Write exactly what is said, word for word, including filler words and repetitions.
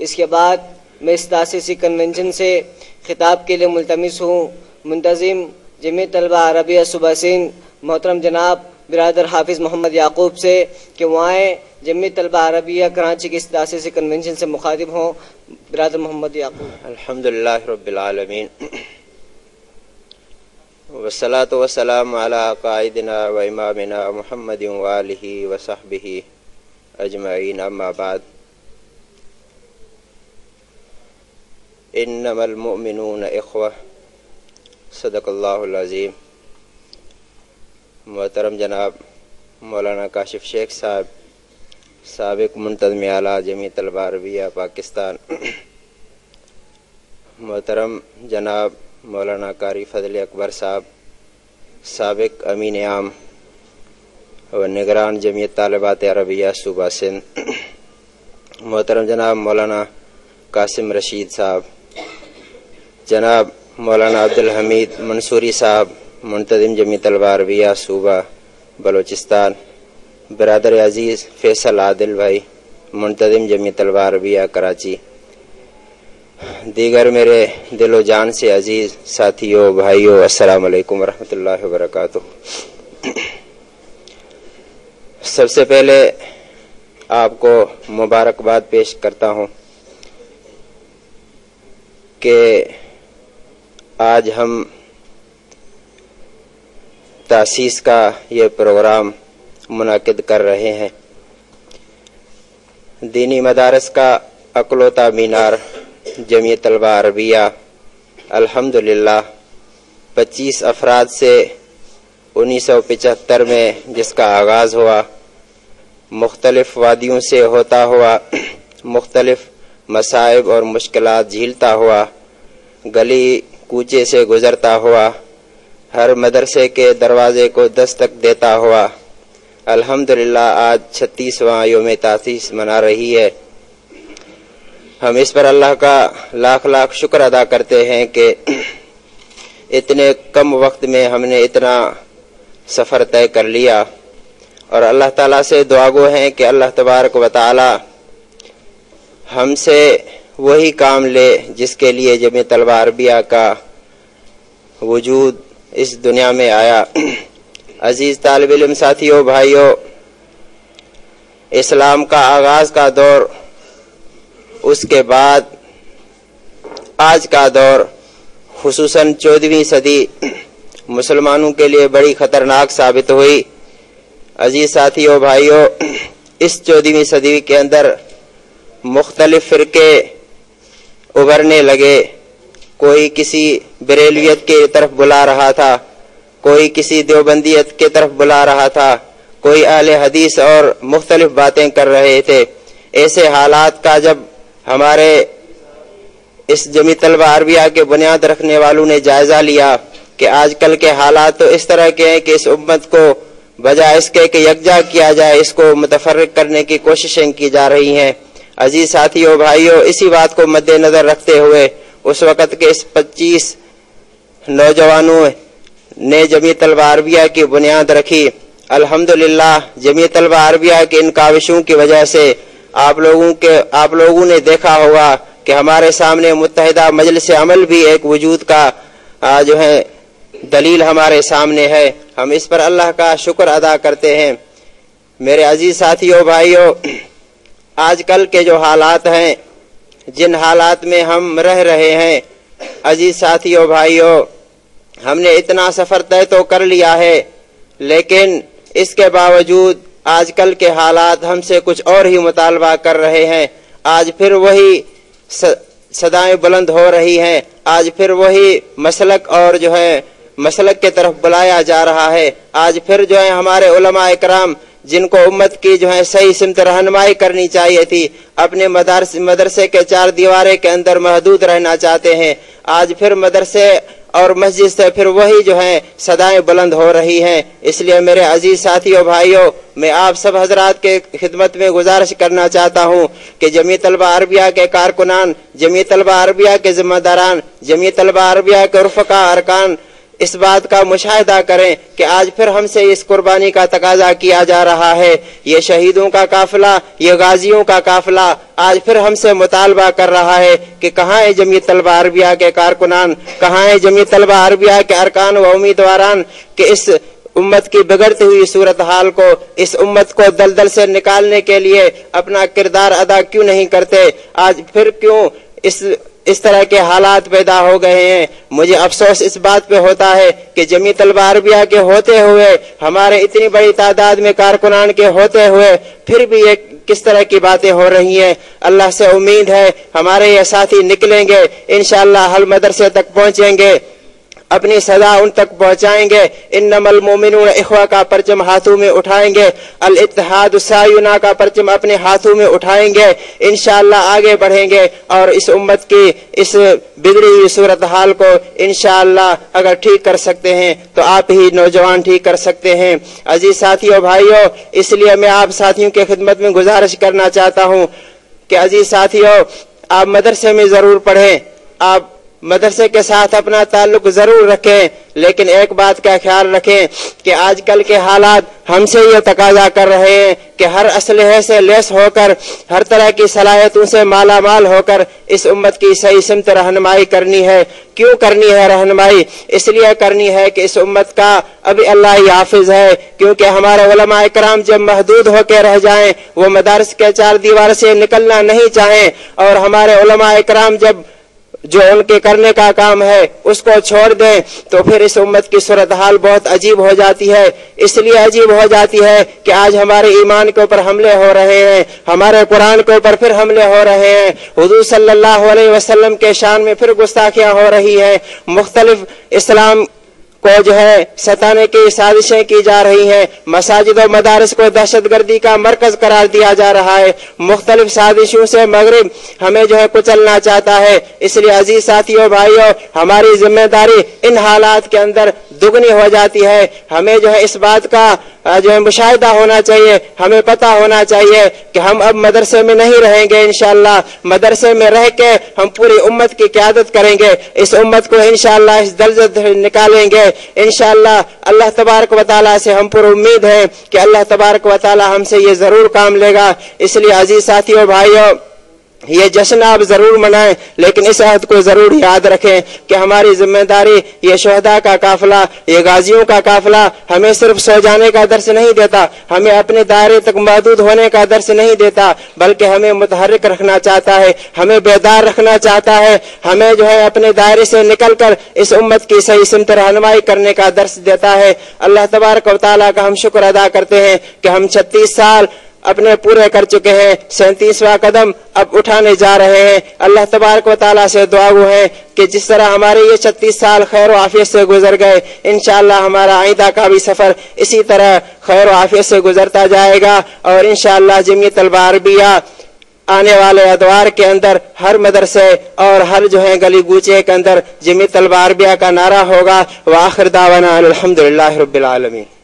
اس کے بعد میں اس تاسیسی کنونشن سے خطاب کے لیے ملتمس ہوں منتظم جمعیت طلبہ عربیہ صوبہ سندھ محترم جناب برادر حافظ محمد یعقوب سے کہ وہ آئیں جمعیت طلبہ عربیہ کراچی کے اس تاسیسی کنونشن سے مخاطب ہوں. برادر محمد یعقوب. الحمدللہ رب العالمین والصلاة والسلام علی قائدنا و امامنا محمد و آلہ و صحبہ اجمعین. اما بعد، انما المؤمنون اخوہ. صدق اللہ العظیم. محترم جناب مولانا کاشف شیخ صاحب، سابق منتظم اعلیٰ جمعیت طلبہ عربیہ پاکستان، محترم جناب مولانا قاری فضل اکبر صاحب، سابق امین عام و نگران جمعیت طالبات عربیہ صوبہ سندھ، محترم جناب مولانا قاسم رشید صاحب، جناب مولانا عبدالحمید منصوری صاحب، منتظم جمعیت طلبہ عربیہ صوبہ بلوچستان، برادر عزیز فیصل عادل بھائی، منتظم جمعیت طلبہ عربیہ کراچی، دیگر میرے دل و جان سے عزیز ساتھیوں بھائیوں، السلام علیکم ورحمۃ اللہ وبرکاتہ. سب سے پہلے آپ کو مبارکباد پیش کرتا ہوں کہ آج ہم تاسیس کا یہ پروگرام منعقد کر رہے ہیں. دینی مدارس کا اکلوتا مینار جمعیت طلبہ عربیہ الحمدللہ پچیس افراد سے انیس سو پچہتر میں جس کا آغاز ہوا، مختلف وادیوں سے ہوتا ہوا، مختلف مصائب اور مشکلات جھیلتا ہوا، گلی کوچے سے گزرتا ہوا، ہر مدرسے کے دروازے کو دستک دیتا ہوا، الحمدللہ آج چھتیسواں یوم تاسیس منا رہی ہے. ہم اس پر اللہ کا لاکھ لاکھ شکر ادا کرتے ہیں کہ اتنے کم وقت میں ہم نے اتنا سفر طے کر لیا، اور اللہ تعالیٰ سے دعا گو ہیں کہ اللہ تبارک و تعالی ہم سے وہی کام لے جس کے لیے جمعیت طلبہ عربیہ کا وجود اس دنیا میں آیا. عزیز طالب علم ساتھیوں بھائیوں، اسلام کا آغاز کا دور، اس کے بعد آج کا دور، خصوصاً چودہویں صدی مسلمانوں کے لیے بڑی خطرناک ثابت ہوئی. عزیز ساتھیوں بھائیوں، اس چودہویں صدی کے اندر مختلف فرقے ابھرنے لگے. کوئی کسی بریلویت کی طرف بلا رہا تھا، کوئی کسی دیوبندیت کی طرف بلا رہا تھا، کوئی اہل حدیث اور مختلف باتیں کر رہے تھے. ایسے حالات کا جب ہمارے اس جمعیت طلبہ عربیہ کے بنیاد رکھنے والوں نے جائزہ لیا کہ آج کل کے حالات تو اس طرح کے ہیں کہ اس امت کو بجائے اس کے کہ یکجا کیا جائے، اس کو متفرق کرنے کی کوششیں کی جا رہی ہیں. عزیز ساتھیوں بھائیوں، اسی بات کو مد نظر رکھتے ہوئے اس وقت کے اس پچیس نوجوانوں نے جمعیت طلبہ عربیہ کی بنیاد رکھی. الحمدللہ جمعیت طلبہ عربیہ کے ان کاوشوں کی وجہ سے آپ لوگوں کے آپ لوگوں نے دیکھا ہوگا کہ ہمارے سامنے متحدہ مجلس عمل بھی ایک وجود کا جو ہے دلیل ہمارے سامنے ہے. ہم اس پر اللہ کا شکر ادا کرتے ہیں. میرے عزیز ساتھیوں بھائیوں، آج کل کے جو حالات ہیں، جن حالات میں ہم رہ رہے ہیں، عزیز ساتھیوں بھائیوں، ہم نے اتنا سفر طے تو کر لیا ہے، لیکن اس کے باوجود آج کل کے حالات ہم سے کچھ اور ہی مطالبہ کر رہے ہیں. آج پھر وہی صدائیں بلند ہو رہی ہیں، آج پھر وہی مسلک اور جو ہے مسلک کے طرف بلایا جا رہا ہے. آج پھر جو ہے ہمارے علماء اکرام جن کو امت کی جو ہے صحیح سمت رہنمائی کرنی چاہیے تھی، اپنے مدارس مدرسے کے چار دیوارے کے اندر محدود رہنا چاہتے ہیں. آج پھر مدرسے اور مسجد سے پھر وہی جو ہے صدائیں بلند ہو رہی ہیں. اس لیے میرے عزیز ساتھیوں بھائیوں، میں آپ سب حضرات کے خدمت میں گزارش کرنا چاہتا ہوں کہ جمعیت طلبہ عربیہ کے کارکنان، جمعیت طلبہ عربیہ کے ذمہ داران، جمعیت طلبہ عربیہ کے رفقا ارکان اس بات کا مشاہدہ کریں کہ آج پھر ہم سے اس قربانی کا تقاضا کیا جا رہا ہے۔ یہ شہیدوں کا قافلہ، یہ غازیوں کا قافلہ آج پھر ہم سے مطالبہ کر رہا ہے کہ کہاں ہے جمعیت طلبہ عربیہ کے کارکنان، کہاں ہے جمعیت طلبہ عربیہ کے ارکان و امیدواران کہ اس امت کی بگڑتی ہوئی صورتحال کو، اس امت کو دلدل سے نکالنے کے لیے اپنا کردار ادا کیوں نہیں کرتے؟ آج پھر کیوں اس اس طرح کے حالات پیدا ہو گئے ہیں؟ مجھے افسوس اس بات پہ ہوتا ہے کہ جمعیت طلبہ عربیہ کے ہوتے ہوئے، ہمارے اتنی بڑی تعداد میں کارکنان کے ہوتے ہوئے پھر بھی یہ کس طرح کی باتیں ہو رہی ہیں۔ اللہ سے امید ہے ہمارے یہ ساتھی نکلیں گے، انشاءاللہ حل مدرسے تک پہنچیں گے، اپنی صدا ان تک پہنچائیں گے۔ انما المومنون اخوہ کا پرچم ہاتھوں میں اٹھائیں گے، الاتحاد ساینا کا پرچم اپنے ہاتھوں میں اٹھائیں گے، انشاءاللہ آگے بڑھیں گے اور اس امت کی اس بگڑی ہوئی صورتحال کو انشاءاللہ اگر ٹھیک کر سکتے ہیں تو آپ ہی نوجوان ٹھیک کر سکتے ہیں۔ عزیز ساتھیوں، بھائیوں، اس لیے میں آپ ساتھیوں کی خدمت میں گزارش کرنا چاہتا ہوں کہ عزیز ساتھیوں، آپ مدرسے میں ضرور پڑھیں، آپ مدرسے کے ساتھ اپنا تعلق ضرور رکھیں، لیکن ایک بات کا خیال رکھیں کہ آج کل کے حالات ہم سے یہ تقاضا کر رہے ہیں کہ ہر اسلحے سے لیس ہو کر، ہر طرح کی صلاحیتوں سے مالا مال ہو کر اس امت کی صحیح سمت رہنمائی کرنی ہے۔ کیوں کرنی ہے رہنمائی؟ اس لیے کرنی ہے کہ اس امت کا ابھی اللہ ہی حافظ ہے، کیونکہ ہمارے علماء کرام جب محدود ہو کے رہ جائیں، وہ مدارس کے چار دیوار سے نکلنا نہیں چاہیں، اور ہمارے علماء کرام جب جو ان کے کرنے کا کام ہے اس کو چھوڑ دیں، تو پھر اس امت کی صورتحال بہت عجیب ہو جاتی ہے۔ اس لیے عجیب ہو جاتی ہے کہ آج ہمارے ایمان کے اوپر حملے ہو رہے ہیں، ہمارے قرآن کے اوپر پھر حملے ہو رہے ہیں، حضور صلی اللہ علیہ وسلم کے شان میں پھر گستاخیاں ہو رہی ہیں، مختلف اسلام کو جو ہے ستانے کی سازشیں کی جا رہی ہیں، مساجد و مدارس کو دہشت گردی کا مرکز قرار دیا جا رہا ہے، مختلف سازشوں سے مغرب ہمیں جو ہے کچلنا چاہتا ہے۔ اس لیے عزیز ساتھیوں، بھائیوں، ہماری ذمہ داری ان حالات کے اندر دگنی ہو جاتی ہے۔ ہمیں جو ہے اس بات کا جو ہے مشاہدہ ہونا چاہیے، ہمیں پتہ ہونا چاہیے کہ ہم اب مدرسے میں نہیں رہیں گے، انشاءاللہ مدرسے میں رہ کے ہم پوری امت کی قیادت کریں گے، اس امت کو انشاءاللہ اس دلدل سے نکالیں گے انشاءاللہ۔ اللہ تبارک و تعالیٰ سے ہم پر امید ہے کہ اللہ تبارک و تعالیٰ ہم سے یہ ضرور کام لے گا۔ اس لیے عزیز ساتھیوں، بھائیوں، یہ جشن آپ ضرور منائیں، لیکن اس عہد کو ضرور یاد رکھیں کہ ہماری ذمہ داری یہ شہداء کا قافلہ، یہ غازیوں کا قافلہ ہمیں صرف سو جانے کا درس نہیں دیتا، ہمیں اپنے دائرے تک محدود ہونے کا درس نہیں دیتا، بلکہ ہمیں متحرک رکھنا چاہتا ہے، ہمیں بیدار رکھنا چاہتا ہے، ہمیں جو ہے اپنے دائرے سے نکل کر اس امت کی صحیح سمت رہنمائی کرنے کا درس دیتا ہے۔ اللہ تبارک و تعالیٰ کا ہم شکر ادا کرتے ہیں کہ ہم چھتیس سال اپنے پورے کر چکے ہیں، سینتیسواں قدم اب اٹھانے جا رہے ہیں۔ اللہ تبارک و تعالیٰ سے دعا گو ہے کہ جس طرح ہمارے یہ چھتیس سال خیر و عافیت سے گزر گئے، انشاءاللہ ہمارا آئندہ کا بھی سفر اسی طرح خیر و عافیت سے گزرتا جائے گا، اور انشاءاللہ جمعیت طلبہ عربیہ آنے والے ادوار کے اندر ہر مدرسے اور ہر جو ہے گلی گوچے کے اندر جمعیت طلبہ عربیہ کا نعرہ ہوگا۔ وآخر دعوانا الحمدللہ رب العالمین۔